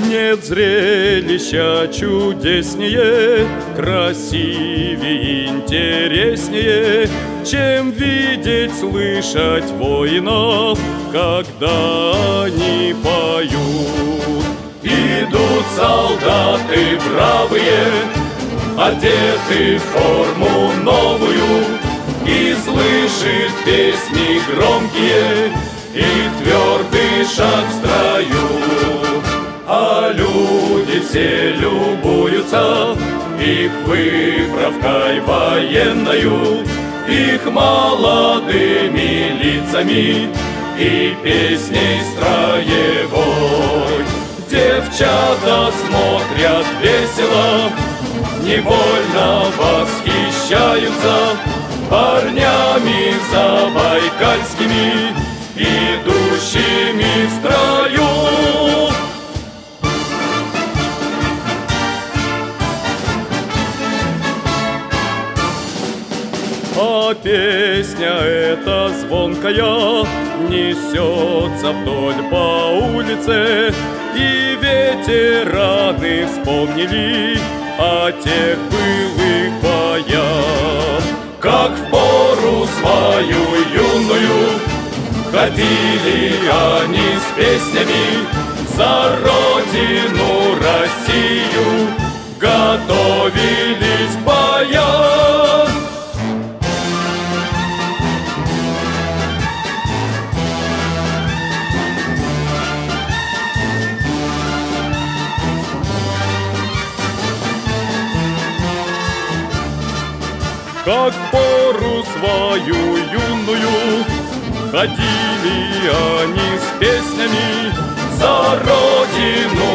Нет зрелища чудеснее, красивее, интереснее, чем видеть, слышать воинов, когда они поют. Идут солдаты бравые, одеты в форму новую, и слышит песни громкие, и твердый шаг в строю. А люди все любуются их выправкой военною, их молодыми лицами и песней строевой. Девчата смотрят весело, невольно восхищаются парнями забайкальскими, идущими в строю. А песня эта звонкая несется вдоль по улице, и ветераны вспомнили о тех былых боях. Как в пору свою юную ходили они с песнями за родину Россию, готовились к боям. Как в пору свою юную ходили они с песнями за родину